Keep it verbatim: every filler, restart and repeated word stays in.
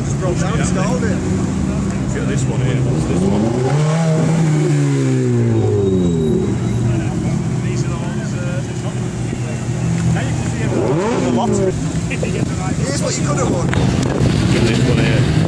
mine just broke down and stalled it. Look at this one here, what's this one? These are the ones, uh, now you can see everything. Here's what you could have won. Look at this one here.